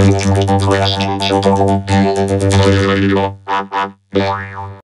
いつもこれしてんだよと思って。それがいいよ。